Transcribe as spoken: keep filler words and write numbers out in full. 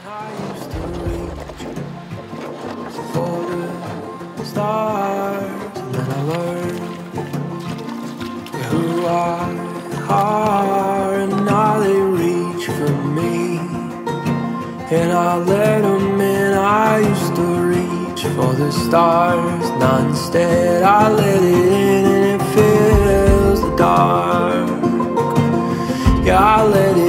I used to reach for the stars, and then I learned who I are, and now they reach for me, and I let them in. I used to reach for the stars, now instead I let it in, and it fills the dark. Yeah, I let it